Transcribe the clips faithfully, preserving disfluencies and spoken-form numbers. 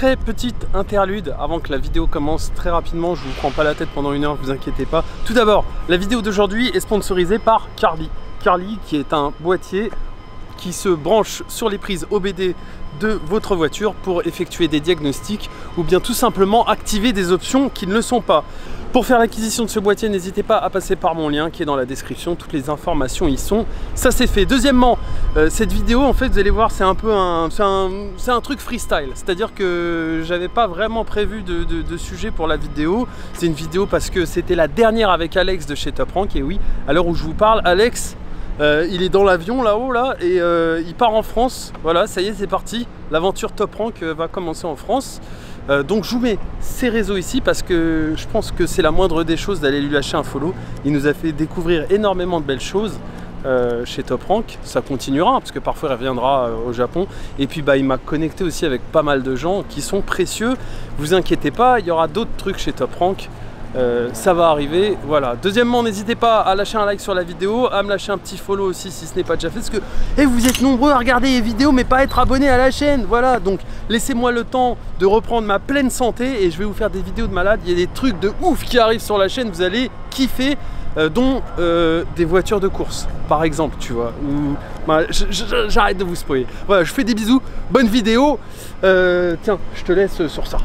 très petite interlude avant que la vidéo commence très rapidement. Je vous prends pas la tête pendant une heure, vous inquiétez pas. Tout d'abord, la vidéo d'aujourd'hui est sponsorisée par Carly. Carly qui est un boîtier qui se branche sur les prises O B D de votre voiture pour effectuer des diagnostics ou bien tout simplement activer des options qui ne le sont pas. Pour faire l'acquisition de ce boîtier, n'hésitez pas à passer par mon lien qui est dans la description, toutes les informations y sont, ça c'est fait. Deuxièmement, euh, cette vidéo en fait vous allez voir c'est un peu un, c'est un, c'est un truc freestyle, c'est-à-dire que j'avais pas vraiment prévu de, de, de sujet pour la vidéo. C'est une vidéo parce que c'était la dernière avec Alex de chez Top Rank et oui, à l'heure où je vous parle, Alex Euh, il est dans l'avion là-haut là et euh, il part en France. Voilà, ça y est, c'est parti. L'aventure Top Rank euh, va commencer en France. Euh, donc je vous mets ses réseaux ici parce que je pense que c'est la moindre des choses d'aller lui lâcher un follow. Il nous a fait découvrir énormément de belles choses euh, chez Top Rank. Ça continuera parce que parfois il reviendra euh, au Japon. Et puis bah, il m'a connecté aussi avec pas mal de gens qui sont précieux. Vous inquiétez pas, il y aura d'autres trucs chez Top Rank. Euh, ça va arriver, voilà. Deuxièmement, n'hésitez pas à lâcher un like sur la vidéo, à me lâcher un petit follow aussi si ce n'est pas déjà fait, parce que hey, vous êtes nombreux à regarder les vidéos mais pas à être abonnés à la chaîne, voilà. Donc laissez-moi le temps de reprendre ma pleine santé et je vais vous faire des vidéos de malade. Il y a des trucs de ouf qui arrivent sur la chaîne, vous allez kiffer, euh, dont euh, des voitures de course par exemple, tu vois, ou bah, j'arrête de vous spoiler. Voilà, je fais des bisous, bonne vidéo. Euh, tiens, je te laisse sur ça.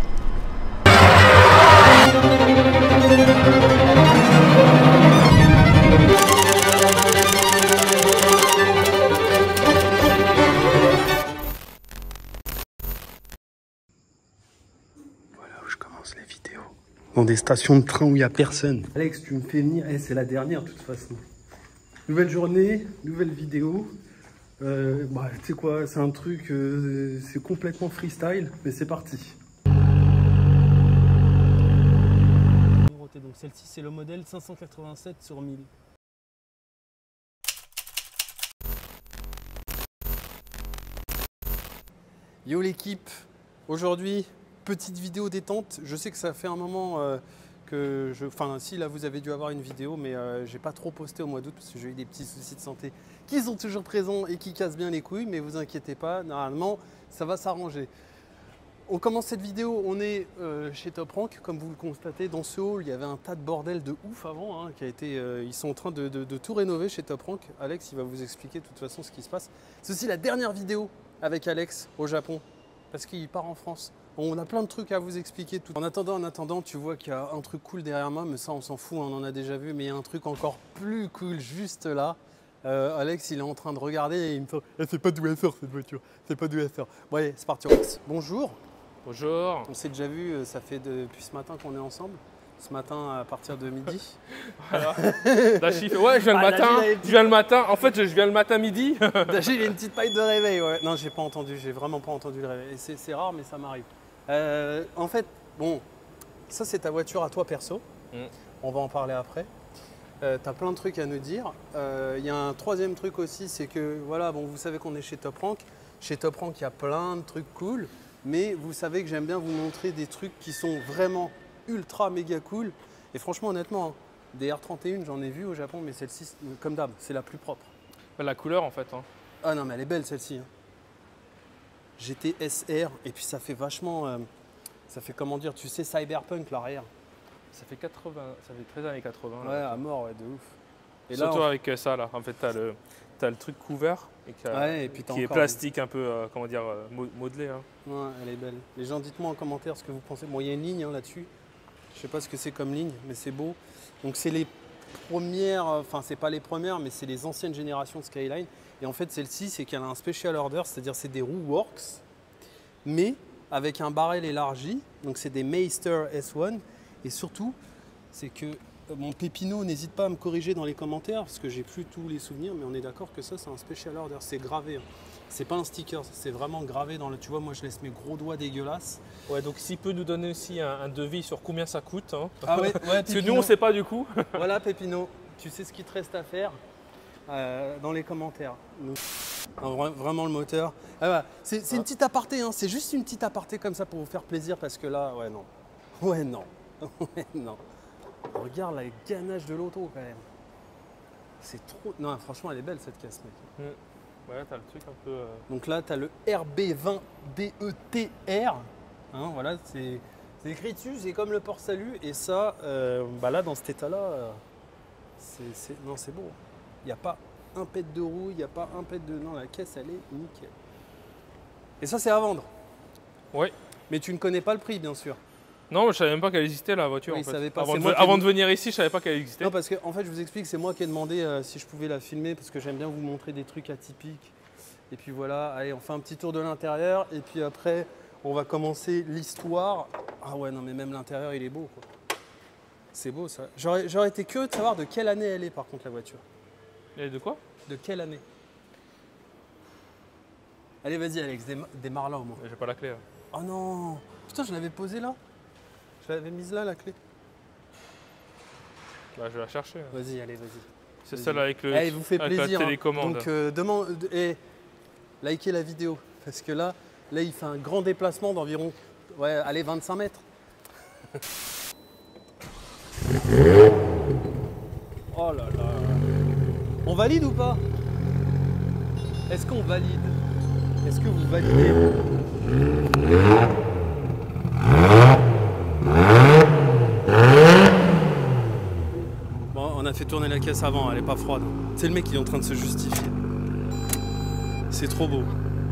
Voilà où je commence les vidéos. Dans des stations de train où il n'y a personne. Alex, tu me fais venir. Eh, c'est la dernière de toute façon. Nouvelle journée, nouvelle vidéo. Euh, bah, tu sais quoi, c'est un truc, euh, c'est complètement freestyle, mais c'est parti. Donc celle-ci c'est le modèle cinq cent quatre-vingt-sept sur mille. Yo l'équipe, aujourd'hui petite vidéo détente. Je sais que ça fait un moment euh, que je... Enfin si là vous avez dû avoir une vidéo mais euh, j'ai pas trop posté au mois d'août parce que j'ai eu des petits soucis de santé qui sont toujours présents et qui cassent bien les couilles, mais vous inquiétez pas, normalement ça va s'arranger. On commence cette vidéo, on est euh, chez Top Rank, comme vous le constatez, dans ce hall, il y avait un tas de bordel de ouf avant, hein, qui a été, euh, ils sont en train de, de, de tout rénover chez Top Rank. Alex, il va vous expliquer de toute façon ce qui se passe. C'est aussi la dernière vidéo avec Alex au Japon, parce qu'il part en France. On a plein de trucs à vous expliquer. Tout. En attendant, en attendant, tu vois qu'il y a un truc cool derrière moi, mais ça on s'en fout, on en a déjà vu, mais il y a un truc encore plus cool juste là. Euh, Alex, il est en train de regarder et il me fait eh, c'est pas d'où elle sort cette voiture, c'est pas d'où elle sort. Bon allez, c'est parti Alex. Bonjour. Bonjour. On s'est déjà vu, ça fait depuis ce matin qu'on est ensemble. Ce matin à partir de midi. Voilà. Dachi, ouais, je viens le ah, matin. Je viens le matin. En fait, je viens le matin midi. Dachi, il a une petite paille de réveil. Ouais. Non, j'ai pas entendu. J'ai vraiment pas entendu le réveil. C'est rare, mais ça m'arrive. Euh, en fait, bon, ça c'est ta voiture à toi perso. Mm. On va en parler après. Euh, tu as plein de trucs à nous dire. Il euh, y a un troisième truc aussi, c'est que voilà, bon, vous savez qu'on est chez Top Rank. Chez Top Rank, il y a plein de trucs cool. Mais vous savez que j'aime bien vous montrer des trucs qui sont vraiment ultra méga cool. Et franchement, honnêtement, hein, des R trente et un, j'en ai vu au Japon, mais celle-ci, comme d'hab, c'est la plus propre. La couleur en fait. Hein. Ah non, mais elle est belle celle-ci. Hein. G T S R, et puis ça fait vachement, euh, ça fait comment dire, tu sais, cyberpunk l'arrière. Ça fait quatre-vingts, ça fait treize années quatre-vingts. Ouais, là. à mort, ouais, de ouf. Et surtout là, on... avec ça là, en fait, tu as le... T'as le truc couvert et qui, a, ouais, et puis qui est plastique un peu, euh, comment dire, euh, modelé. Hein. Ouais, elle est belle. Les gens, dites-moi en commentaire ce que vous pensez. Bon, il y a une ligne hein, là-dessus. Je sais pas ce que c'est comme ligne, mais c'est beau. Donc c'est les premières, enfin c'est pas les premières, mais c'est les anciennes générations de Skyline. Et en fait, celle-ci, c'est qu'elle a un special order, c'est-à-dire c'est des roues Works, mais avec un barrel élargi. Donc c'est des Meister S un. Et surtout, c'est que mon Pépino, n'hésite pas à me corriger dans les commentaires parce que j'ai plus tous les souvenirs, mais on est d'accord que ça c'est un special order, c'est gravé. Hein. C'est pas un sticker, c'est vraiment gravé dans le. Tu vois, moi je laisse mes gros doigts dégueulasses. Ouais, donc s'il peut nous donner aussi un, un devis sur combien ça coûte. Hein. Ah ouais, ouais parce que nous on sait pas du coup. Voilà Pépino, tu sais ce qu'il te reste à faire euh, dans les commentaires. Nous... Non, vraiment le moteur. Ah, bah, c'est ah. une petite aparté, hein. C'est juste une petite aparté comme ça pour vous faire plaisir parce que là, ouais non. Ouais non. Ouais non. Regarde la ganache de l'auto quand même. C'est trop... Non, franchement, elle est belle cette caisse, mec. Mmh. Ouais, t'as le truc un peu... Euh... Donc là, t'as le R B vingt D E T R. Hein, voilà, c'est écrit dessus, c'est comme le port-salut. Et ça, euh, bah là, dans cet état-là, euh, c'est non, c'est beau. Il n'y a pas un pet de roue, il n'y a pas un pet de... Non, la caisse, elle est nickel. Et ça, c'est à vendre. Oui. Mais tu ne connais pas le prix, bien sûr. Non, je savais même pas qu'elle existait la voiture. Oui, en fait. savais pas. Avant, de, moi avant de venir ici, je savais pas qu'elle existait. Non, parce que en fait, je vous explique, c'est moi qui ai demandé euh, si je pouvais la filmer parce que j'aime bien vous montrer des trucs atypiques. Et puis voilà, allez, on fait un petit tour de l'intérieur et puis après, on va commencer l'histoire. Ah ouais, non, mais même l'intérieur, il est beau, quoi. C'est beau, ça. J'aurais été curieux de savoir de quelle année elle est, par contre, la voiture. Et de quoi? De quelle année? Allez, vas-y, Alex, démarre là au moins. J'ai pas la clé. Là. Oh non! Putain, je l'avais posée là. Je l'avais mise là, la clé. Bah, je vais la chercher. Vas-y, allez, vas-y. C'est celle avec, le, allez, vous fait avec plaisir, la télécommande. Donc, euh, demande, et likez la vidéo. Parce que là, là, il fait un grand déplacement d'environ, ouais, allez, vingt-cinq mètres. Oh là là. On valide ou pas? Est-ce qu'on valide? Est-ce que vous validez? Bon, on a fait tourner la caisse avant, elle est pas froide. C'est le mec qui est en train de se justifier. C'est trop beau.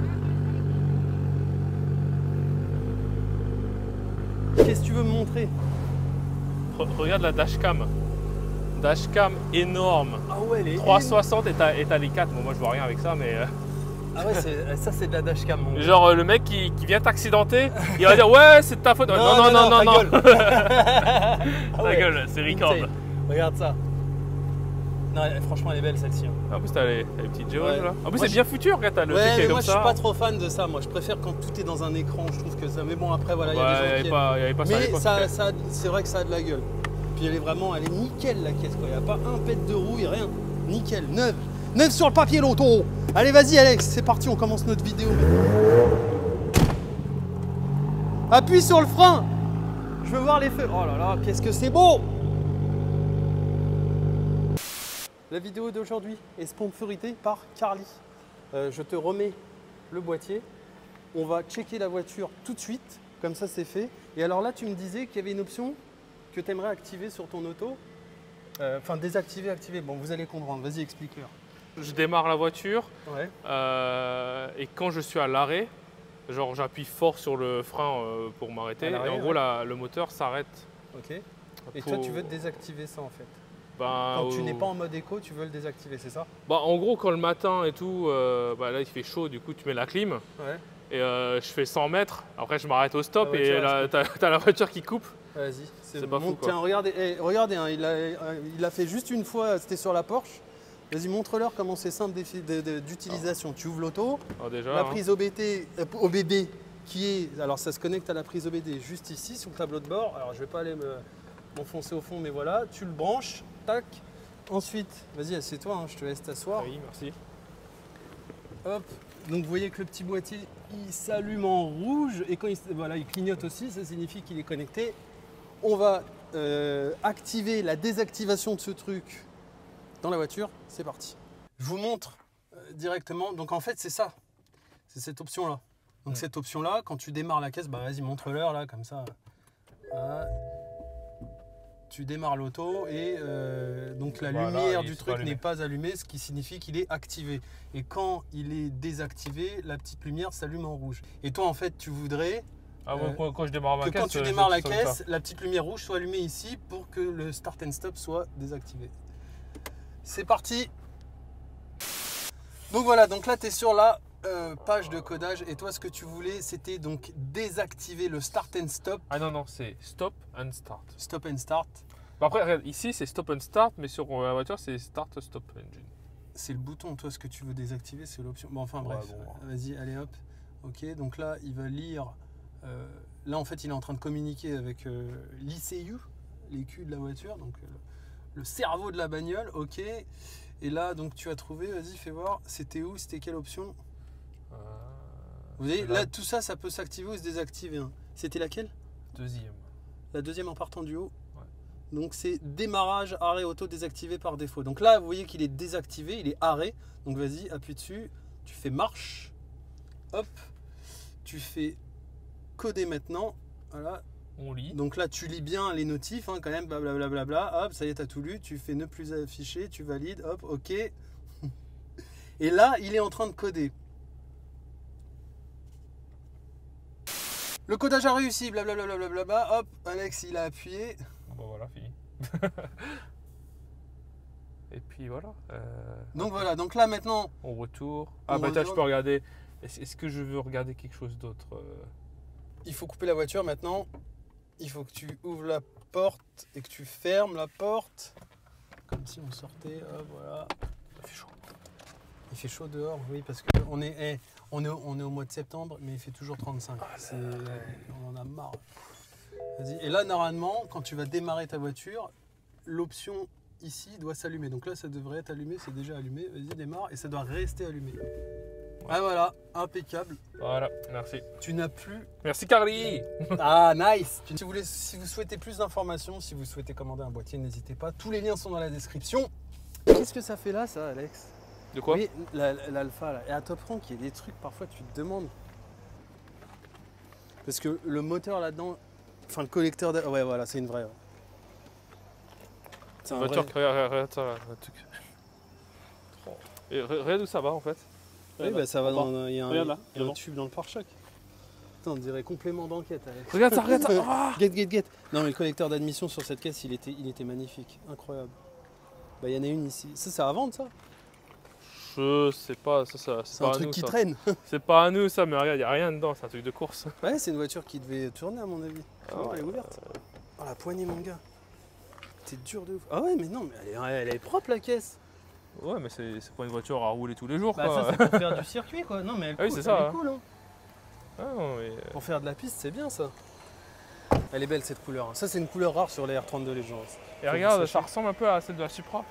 Qu'est-ce que tu veux me montrer? Regarde la dashcam. Dashcam énorme. Ah ouais, elle est trois cent soixante et t'as les quatre. Bon, moi je vois rien avec ça, mais. Ah ouais, ça c'est de la dashcam. Genre euh, le mec qui, qui vient t'accidenter, il va dire ouais, c'est de ta faute. Non, non, non, non, non. non. Ta ah ouais, gueule, c'est record. Regarde ça. Non, elle, franchement, elle est belle celle-ci. Hein. En plus, t'as les, les petites jauges ouais. là. En plus, c'est bien foutu, regarde, t'as le ouais, truc qui est mais comme moi, ça. je suis pas trop fan de ça. Moi, je préfère quand tout est dans un écran. Je trouve que ça. Mais bon, après, voilà, il bah, y a des gens qui pas, y avait pas ça. Mais ça, ça, c'est vrai que ça a de la gueule. Puis elle est vraiment, elle est nickel la caisse, quoi. Il n'y a pas un pet de roue, il n'y a rien. Nickel, neuve. Neuve sur le papier, l'auto. Allez, vas-y, Alex, c'est parti, on commence notre vidéo. Appuie sur le frein. Je veux voir les feux. Oh là là, qu'est-ce que c'est beau. La vidéo d'aujourd'hui est sponsorisée par Carly. Euh, je te remets le boîtier. On va checker la voiture tout de suite, comme ça c'est fait. Et alors là, tu me disais qu'il y avait une option que tu aimerais activer sur ton auto. Enfin, euh, désactiver, activer. Bon, vous allez comprendre. Vas-y, explique-leur. Je démarre la voiture ouais. euh, et quand je suis à l'arrêt, genre j'appuie fort sur le frein euh, pour m'arrêter. Et en gros, ouais. la, le moteur s'arrête. Ok. Et pour... toi, tu veux désactiver ça en fait? Ben, quand tu euh... n'es pas en mode éco, tu veux le désactiver, c'est ça? Bah, en gros, quand le matin et tout, euh, bah, là il fait chaud, du coup tu mets la clim. Ouais. Et euh, je fais cent mètres. Après, je m'arrête au stop et tu as la voiture qui coupe. Vas-y, c'est pas fou. Tiens, regardez, hey, regardez hein, il l'a il a fait juste une fois, c'était sur la Porsche. Vas-y, montre-leur comment c'est simple d'utilisation. Tu ouvres l'auto, la prise hein. O B T, euh, O B B qui est, alors ça se connecte à la prise O B D juste ici sur le tableau de bord. Alors je vais pas aller m'enfoncer au fond, mais voilà, tu le branches, tac. Ensuite, vas-y, assieds-toi, hein, je te laisse t'asseoir. Oui, merci. Hop, donc vous voyez que le petit boîtier, il s'allume en rouge et quand il, voilà, il clignote aussi, ça signifie qu'il est connecté. On va euh, activer la désactivation de ce truc dans la voiture, c'est parti. Je vous montre euh, directement, donc en fait c'est ça, c'est cette option-là. Donc ouais. Cette option-là, quand tu démarres la caisse, bah vas-y montre-leur là, comme ça. Voilà. Tu démarres l'auto et euh, donc la voilà, lumière du truc n'est pas allumée, ce qui signifie qu'il est activé. Et quand il est désactivé, la petite lumière s'allume en rouge. Et toi en fait tu voudrais ah ouais, quand, quand je démarre ma que caisse, quand tu démarres la caisse, la petite lumière rouge soit allumée ici pour que le start and stop soit désactivé. C'est parti. Donc voilà, donc là tu es sur la euh, page de codage et toi ce que tu voulais c'était donc désactiver le start and stop. Ah non non, c'est stop and start. Stop and start. Bah après regarde, ici c'est stop and start mais sur la voiture c'est start stop engine. C'est le bouton, toi ce que tu veux désactiver c'est l'option. Bon enfin bref, ouais, bon. Vas-y, allez hop. Ok, donc là il va lire, euh, là en fait il est en train de communiquer avec euh, l'E C U, l'E Q de la voiture, donc euh, le cerveau de la bagnole, ok. Et là donc tu as trouvé, vas-y fais voir, c'était où, c'était quelle option? euh, Vous voyez, là tout ça, ça peut s'activer ou se désactiver. Hein. C'était laquelle? Deuxième. La deuxième en partant du haut. Donc c'est démarrage, arrêt auto désactivé par défaut. Donc là, vous voyez qu'il est désactivé, il est arrêt. Donc vas-y, appuie dessus, tu fais marche, hop, tu fais coder maintenant. Voilà. On lit. Donc là, tu lis bien les notifs, hein, quand même, blablabla. Bla bla bla, hop, ça y est, tu as tout lu. Tu fais ne plus afficher, tu valides, hop, ok. Et là, il est en train de coder. Le codage a réussi, blablabla. Bla bla bla, hop, Alex, il a appuyé. Bon, voilà, fini. Et puis voilà. Euh, donc après, voilà, donc là maintenant. On retourne. Ah, on bah tiens, je retourne. peux regarder. Est-ce que je veux regarder quelque chose d'autre? Il faut couper la voiture maintenant. Il faut que tu ouvres la porte et que tu fermes la porte. Comme si on sortait. Hop, voilà. Il fait chaud. Il fait chaud dehors, oui, parce qu'on est, hey, on est, on est au mois de septembre, mais il fait toujours trente-cinq. Ah, c'est, on en a marre. Vas-y. Et là, normalement, quand tu vas démarrer ta voiture, l'option ici doit s'allumer. Donc là, ça devrait être allumé, c'est déjà allumé. Vas-y, démarre et ça doit rester allumé. Ouais. Ah voilà, impeccable. Voilà, merci. Tu n'as plus... Merci Carly. Ah, nice. Si vous, voulez, si vous souhaitez plus d'informations, si vous souhaitez commander un boîtier, n'hésitez pas. Tous les liens sont dans la description. Qu'est-ce que ça fait là, ça, Alex? De quoi? Oui, l'alpha là. Et à Top Rank, il y a des trucs, parfois tu te demandes. Parce que le moteur là-dedans, enfin le collecteur de... Ouais, voilà, c'est une vraie. Ouais. C'est un voiture qui regarde, regarde ça, un truc. Et regarde où ça va en fait. Oui, bah ça va dans. Il y a un, là, y a un tube dans le pare-choc. Putain, on dirait complément d'enquête. Regarde ça, regarde ça. Ah Get, get, get. Non, mais le collecteur d'admission sur cette caisse, il était, il était magnifique. Incroyable. Bah, il y en a une ici. Ça, c'est à vendre, ça? Je sais pas, ça, ça c'est un pas truc à nous, qui ça. traîne. C'est pas à nous ça, mais regarde, il n'y a rien dedans, c'est un truc de course. Ouais, c'est une voiture qui devait tourner à mon avis. Ah, oh, elle est ouverte. Oh, la poignée, mon gars. T'es dur de ouf. Ah ouais, mais non, mais elle est, elle est propre la caisse. Ouais, mais c'est pas une voiture à rouler tous les jours. Bah, quoi. ça, c'est pour faire du circuit, quoi. Non, mais elle, ah oui, cool, c'est elle ça, est hein. cool, hein. Ah, non, mais... Pour faire de la piste, c'est bien ça. Elle est belle cette couleur. Ça, c'est une couleur rare sur les R trente-deux Legends. Et Faut regarde, ça ressemble un peu à celle de la Supra.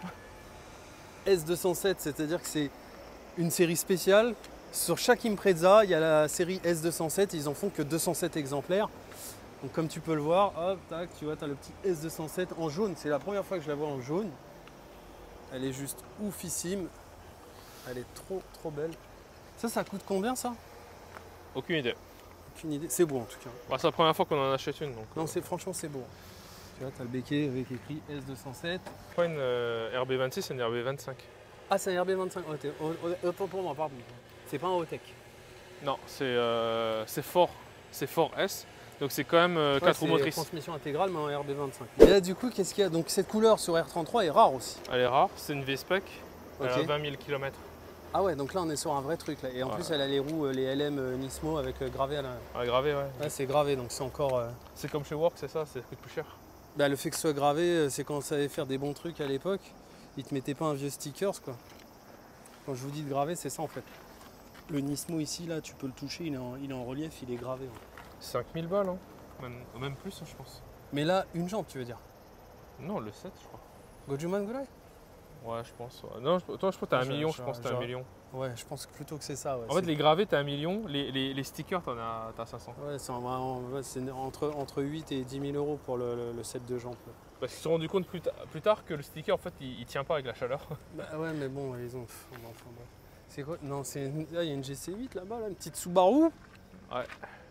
S deux cent sept, c'est-à-dire que c'est une série spéciale. Sur chaque Impreza, il y a la série S deux cent sept. Ils en font que deux cent sept exemplaires. Donc, comme tu peux le voir, hop, tac, tu vois, tu as le petit S deux cent sept en jaune. C'est la première fois que je la vois en jaune. Elle est juste oufissime. Elle est trop, trop belle. Ça, ça coûte combien, ça? Aucune idée. Aucune idée. C'est beau, en tout cas. Bah, c'est la première fois qu'on en achète une. Donc, non, euh... c'est franchement, c'est beau. Tu vois, tu as le béquet avec écrit S deux cent sept. Pas une euh, R B vingt-six, c'est une R B vingt-cinq. Ah, c'est un R B vingt-cinq. Oh, pour moi, pardon. C'est pas un haut-tech. Non, c'est euh, fort. C'est fort S. Donc c'est quand même euh, quatre roues motrices. Transmission intégrale, mais en R B vingt-cinq. Et là, du coup, qu'est-ce qu'il y a? Donc cette couleur sur R trente-trois est rare aussi. Elle est rare, c'est une V-Spec. Elle okay. a vingt mille kilomètres. Ah ouais, donc là on est sur un vrai truc là. Et en ouais. plus elle a les roues, les L M Nismo avec euh, gravé à la... Ah, gravé, ouais. Ouais, c'est gravé, donc c'est encore... Euh... C'est comme chez Work, c'est ça, ça coûte plus cher. Bah, le fait que ce soit gravé, c'est quand on savait faire des bons trucs à l'époque. Ils te mettaient pas un vieux stickers, quoi. Quand je vous dis de graver, c'est ça en fait. Le Nismo ici, là, tu peux le toucher, il est en, il est en relief, il est gravé. cinq mille balles, hein. Même, même plus, je pense. Mais là, une jambe, tu veux dire? Non, le sept, je crois. Gojuman Golai? Ouais, je pense. Ouais. Non, je, toi, je crois que t'as un million, je pense que t'as un million. Ouais, je pense plutôt que c'est ça. Ouais, en fait, les gravés, t'as un million, les, les, les stickers, t'en as, as cinq cents. Ouais, c'est ouais, entre, entre huit et dix mille euros pour le, le, le set de jambes. Parce qu'ils se sont rendus compte plus, plus tard que le sticker, en fait, il, il tient pas avec la chaleur. Bah ouais, mais bon, ils ont... Enfin, bon. C'est quoi? Non, c'est ah, il y a une G C huit là-bas, là, une petite Subaru. Ouais.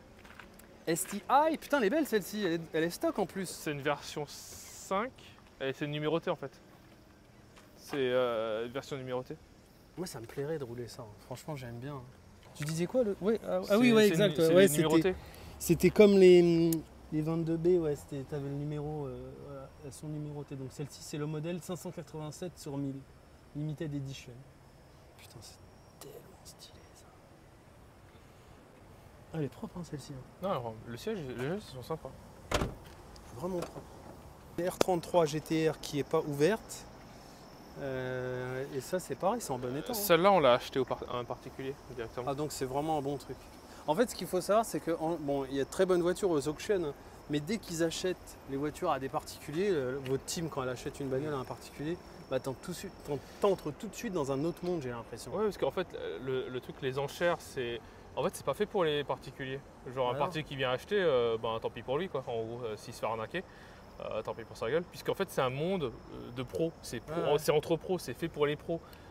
S T I, putain, elle est belle celle-ci, elle est, elle est stock en plus. C'est une version cinq, et c'est numérotée en fait. C'est euh, une version numérotée. Moi, ça me plairait de rouler ça. Franchement, j'aime bien. Tu disais quoi le... ouais, ah, ah oui, ouais, exact. Ouais, c'était comme les, les vingt-deux B, ouais, t'avais le numéro, euh, voilà, elles sont numérotées. Donc celle-ci, c'est le modèle cinq cent quatre-vingt-sept sur mille, Limited Edition. Putain, c'est tellement stylé ça. Ah, elle est propre, hein, celle-ci. Hein. Non, le siège, les sièges sont sympas. Vraiment propre. R trente-trois G T R qui est pas ouverte. Euh, et ça c'est pareil, c'est en bon état. Hein. Celle-là on l'a acheté par, à un particulier directement. Ah donc c'est vraiment un bon truc. En fait ce qu'il faut savoir c'est que en, bon, il y a de très bonnes voitures aux auctions, mais dès qu'ils achètent les voitures à des particuliers, euh, votre team quand elle achète une bagnole à un particulier, bah t'entres tout, tout, tout de suite dans un autre monde, j'ai l'impression. Ouais, parce qu'en fait le, le truc, les enchères, c'est en fait c'est pas fait pour les particuliers. Genre un particulier qui vient acheter, euh, ben tant pis pour lui quoi. En gros, euh, s'il se fait arnaquer. Euh, tant pis pour sa gueule, puisqu'en fait c'est un monde de pros, c'est ah ouais. entre pros, c'est fait pour les pros.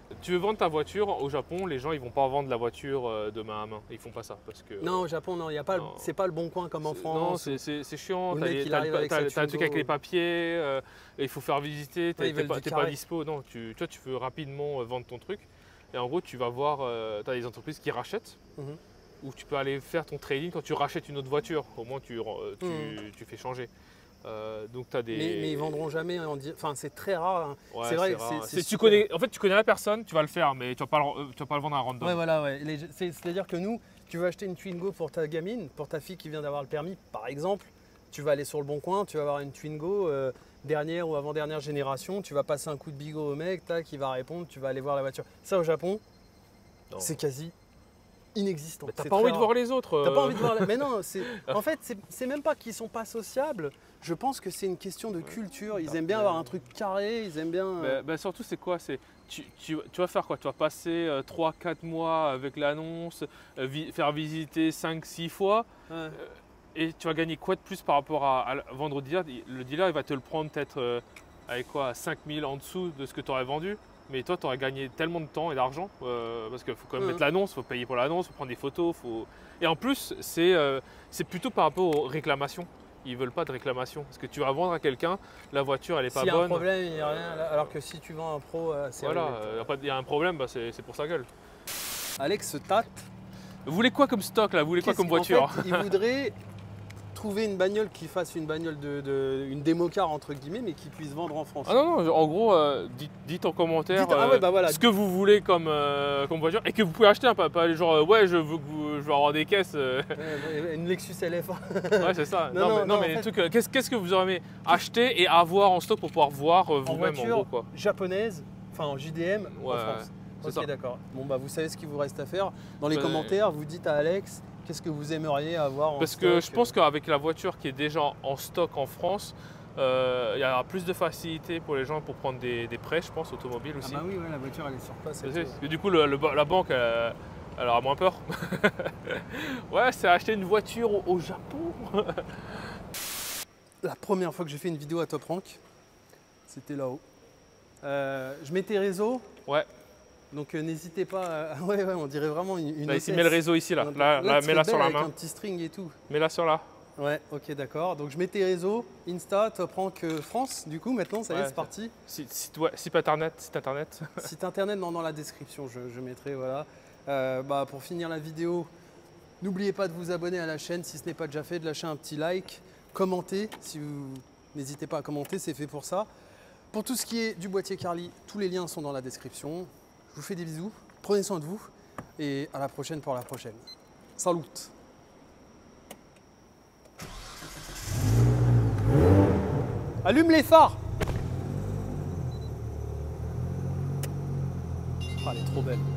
Tu veux vendre ta voiture au Japon, les gens ils vont pas vendre la voiture euh, de main à main. Ils font pas ça parce que. Non, au Japon, non, il y a pas. C'est pas le bon coin comme en France. Non, c'est chiant. Le T'as mec, les- il t'as arrive le- avec t'as- sa t'as un truc Twingo. avec les papiers, euh, et il faut faire visiter. Ouais, T'es ils veulent pas, du t'es pas carré. dispo. Non, tu, toi tu veux rapidement euh, vendre ton truc. Et en gros, tu vas voir, euh, tu as des entreprises qui rachètent. Mhm. Ou tu peux aller faire ton trading quand tu rachètes une autre voiture. Au moins, tu, euh, tu, Mhm. tu fais changer. Euh, donc tu as des. Mais, mais ils vendront jamais en di- Enfin, c'est très rare. hein. Ouais, c'est vrai que rare. c'est- c'est C'est- tu super. connais, en fait, tu connais la personne, tu vas le faire, mais tu vas pas le, euh, tu vas pas le vendre à un random. Ouais, voilà, ouais. Les- c'est- C'est-à-dire que nous, tu veux acheter une Twingo pour ta gamine, pour ta fille qui vient d'avoir le permis, par exemple, tu vas aller sur le bon coin, tu vas avoir une Twingo euh, dernière ou avant-dernière génération, tu vas passer un coup de bigot au mec, tac, il va répondre, tu vas aller voir la voiture. Ça, au Japon, Non. c'est quasi inexistant. Mais t'as C'est pas très envie de rare. voir les autres. T'as pas euh. envie de voir la... Mais non, c'est- en fait, c'est- c'est même pas qu'ils sont pas sociables. Je pense que c'est une question de culture. Ils aiment bien avoir un truc carré, ils aiment bien. Bah, bah, surtout, c'est quoi? C'est tu, tu, tu vas faire quoi? Tu vas passer euh, trois quatre mois avec l'annonce, euh, vi- faire visiter cinq six fois, Ouais. et tu vas gagner quoi de plus par rapport à, à vendre au dealer? Le dealer, il va te le prendre peut-être euh, avec quoi? cinq mille en dessous de ce que tu aurais vendu. Mais toi, tu aurais gagné tellement de temps et d'argent, euh, parce qu'il faut quand même Mhm. mettre l'annonce, il faut payer pour l'annonce, il faut prendre des photos. Faut... Et en plus, c'est euh, c'est plutôt par rapport aux réclamations. Ils ne veulent pas de réclamation. Parce que tu vas vendre à quelqu'un, la voiture, elle n'est pas S'il y a un bonne. problème, il n'y a rien. là. Alors que si tu vends un pro, euh, c'est Voilà, réglé. euh, y a pas- il y a un problème, bah, c'est c'est pour sa gueule. Alex se tâte. Vous voulez quoi comme stock là? Vous voulez quoi Qu'est-ce- comme voiture? En fait, il voudrait trouver une bagnole qui fasse une bagnole de, de une démo-car entre guillemets, mais qui puisse vendre en France. Ah non, non, en gros, euh, dites, dites en commentaire Dites- ah ouais, bah voilà. ce que vous voulez comme, euh, comme voiture et que vous pouvez acheter, hein, pas, pas genre euh, ouais, je veux, que vous- je veux avoir des caisses. euh. Ouais, ouais, une Lexus L F un. Ouais, c'est ça. Non, Non, non, mais, non, non, en mais fait- les trucs, euh, qu'est-ce qu'est-ce que vous aurez aimé acheter et avoir en stock pour pouvoir voir euh, En vous-même en voiture gros quoi. japonaise, enfin en J D M en Ouais, France. c'est Ok, ça. d'accord. Bon bah vous savez ce qu'il vous reste à faire. Dans les Ben, commentaires, vous dites à Alex qu'est-ce que vous aimeriez avoir en Parce stock. que je pense qu'avec la voiture qui est déjà en stock en France, euh, il y aura plus de facilité pour les gens pour prendre des, des prêts, je pense, automobiles Ah aussi. bah oui, ouais, la voiture elle est sur place. Tu et sais, tout. et du coup, le- le- la banque, elle, elle aura moins peur. Ouais, c'est acheter une voiture au, au Japon. La première fois que j'ai fait une vidéo à Top Rank, c'était là-haut. Euh, je mettais réseau, Ouais, donc euh, n'hésitez pas. À... Ouais, ouais, on dirait vraiment une. une là, ici, hôtesse. mets le réseau ici, là. Donc, Là, là, tu mets-la serais sur la belle avec main. un petit string et tout. Mets-la sur là. Ouais, ok, d'accord. Donc je mettais réseau, Insta, Top Rank euh, France. Du coup, maintenant, ça y est, Ouais, c'est parti. Site, site, ouais, site internet, site internet. Site internet, dans, dans la description, je, je mettrai. Voilà. Euh, bah, pour finir la vidéo, n'oubliez pas de vous abonner à la chaîne si ce n'est pas déjà fait, de lâcher un petit like, commenter. Si vous n'hésitez pas à commenter, c'est fait pour ça. Pour tout ce qui est du boîtier Carly, tous les liens sont dans la description. Je vous fais des bisous, prenez soin de vous et à la prochaine pour la prochaine. Salut! Allume les phares! Oh, elle est trop belle.